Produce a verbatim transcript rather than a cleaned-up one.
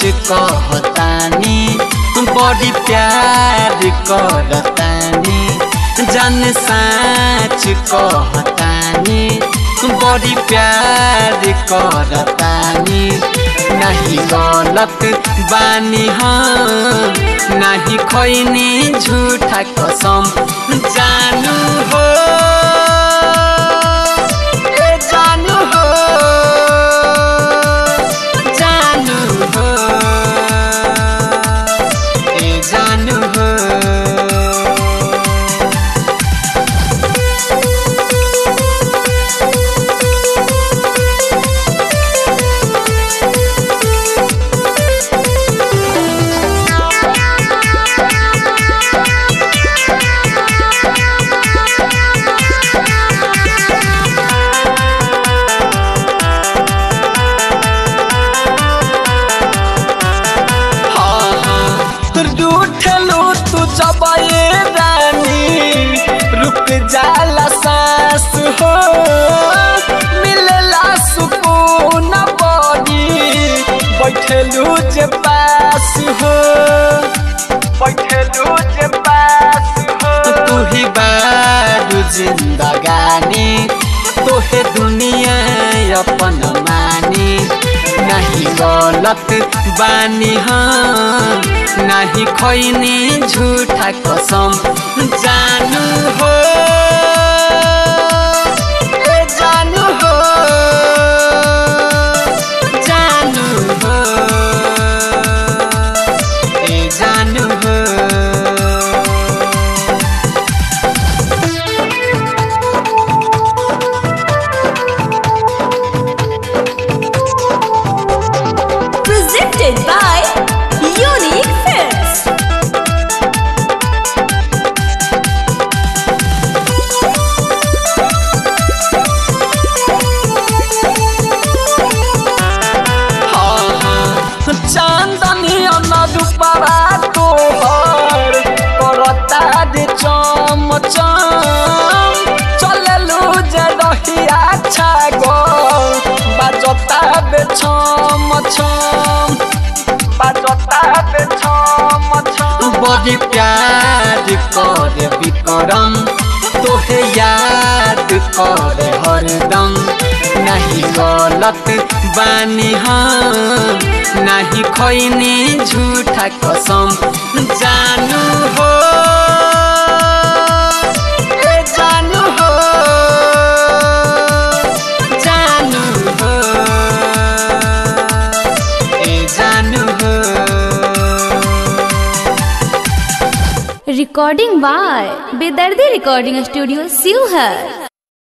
कहतानी बड़ी प्यार करतानी जान साच कहतानी बड़ी प्यार करतानी नहीं गलत बानी हम नहीं खैनी झूठा कसम जानू हो ए जानू हो जानू हो ए जानू हो जब ये रानी रुक जाला सांस हो मिलला सुकून बड़ी बैठलू जे पास हो बैठलू जे पास हो तू ही बारू जिंदगानी तोहे दुनिया अपन मानी नहीं गलत बानी हम नहीं खैनी झूठा कसम जानू हो ए जानू हो जानू हो ए जानू हो Presented by Unique Films. चांदनी अनुपरा तोहर करता दे चम चम चललू जे रहिया छागल बाजता बे छम छम बाजता बे छम छम बड़ी प्यार करे विक्रम तोहे याद करे हरदम नहीं गलत बानी हम नहीं खैनी झूठा कसम जानू हो ए जानू हो जानू हो ए जानू हो Recording by Bedardhi Recording Studio, Sivhar.